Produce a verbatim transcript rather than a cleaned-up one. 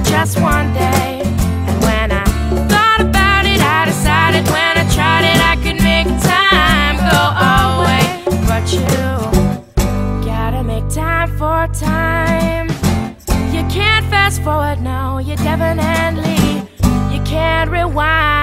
just one day. And when I thought about it, I decided when I tried it, I could make time go away. But you gotta make time for time. You can't fast forward, no, you definitely, you can't rewind.